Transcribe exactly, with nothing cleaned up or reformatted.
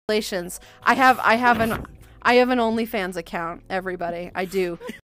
Congratulations. I have I have an I have an OnlyFans account, everybody. I do.